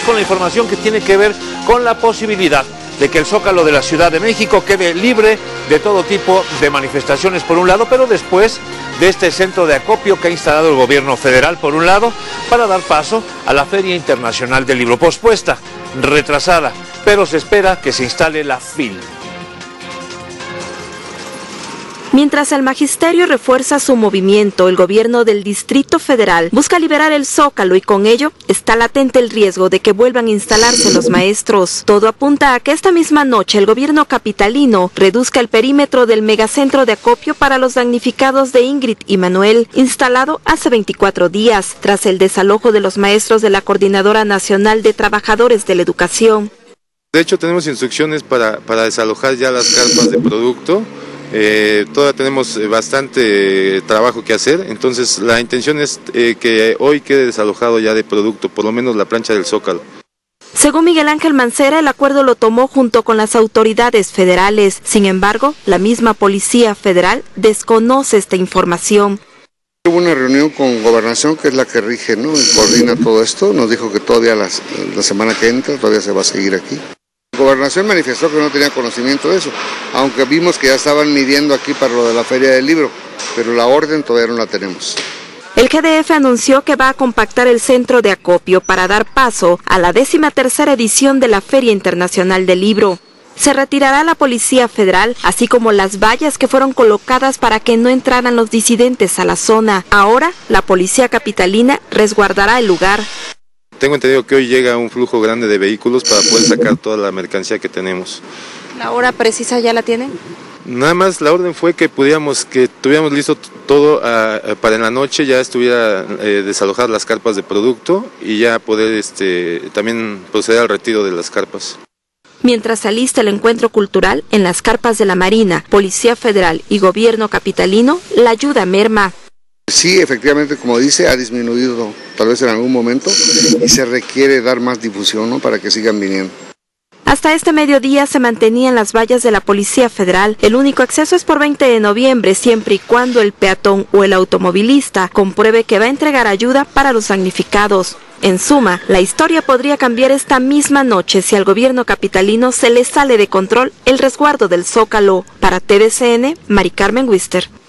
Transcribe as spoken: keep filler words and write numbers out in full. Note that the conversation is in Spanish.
con la información que tiene que ver con la posibilidad de que el Zócalo de la Ciudad de México quede libre de todo tipo de manifestaciones por un lado, pero después de este centro de acopio que ha instalado el gobierno federal por un lado, para dar paso a la Feria Internacional del Libro, pospuesta, retrasada, pero se espera que se instale la F I L. Mientras el magisterio refuerza su movimiento, el gobierno del Distrito Federal busca liberar el Zócalo y con ello está latente el riesgo de que vuelvan a instalarse los maestros. Todo apunta a que esta misma noche el gobierno capitalino reduzca el perímetro del megacentro de acopio para los damnificados de Ingrid y Manuel, instalado hace veinticuatro días, tras el desalojo de los maestros de la Coordinadora Nacional de Trabajadores de la Educación. De hecho, tenemos instrucciones para, para desalojar ya las carpas de producto. Eh, todavía tenemos bastante trabajo que hacer, entonces la intención es eh, que hoy quede desalojado ya de producto, por lo menos la plancha del Zócalo. Según Miguel Ángel Mancera, el acuerdo lo tomó junto con las autoridades federales. Sin embargo, la misma Policía Federal desconoce esta información. Hubo una reunión con Gobernación, que es la que rige, ¿no? Y coordina todo esto. Nos dijo que todavía las, la semana que entra todavía se va a seguir aquí. Gobernación manifestó que no tenía conocimiento de eso, aunque vimos que ya estaban midiendo aquí para lo de la Feria del Libro, pero la orden todavía no la tenemos. El G D F anunció que va a compactar el centro de acopio para dar paso a la décima tercera edición de la Feria Internacional del Libro. Se retirará la Policía Federal, así como las vallas que fueron colocadas para que no entraran los disidentes a la zona. Ahora, la Policía Capitalina resguardará el lugar. Tengo entendido que hoy llega un flujo grande de vehículos para poder sacar toda la mercancía que tenemos. ¿La hora precisa ya la tienen? Nada más la orden fue que pudiéramos, que tuviéramos listo todo uh, para en la noche ya estuviera eh, desalojar las carpas de producto y ya poder este, también proceder al retiro de las carpas. Mientras se alista el encuentro cultural en las carpas de la Marina, Policía Federal y Gobierno Capitalino, la ayuda merma. Sí, efectivamente, como dice, ha disminuido tal vez en algún momento y se requiere dar más difusión, ¿no?, para que sigan viniendo. Hasta este mediodía se mantenían las vallas de la Policía Federal. El único acceso es por veinte de noviembre, siempre y cuando el peatón o el automovilista compruebe que va a entregar ayuda para los damnificados. En suma, la historia podría cambiar esta misma noche si al gobierno capitalino se le sale de control el resguardo del Zócalo. Para T V C N, Mari Carmen Wister.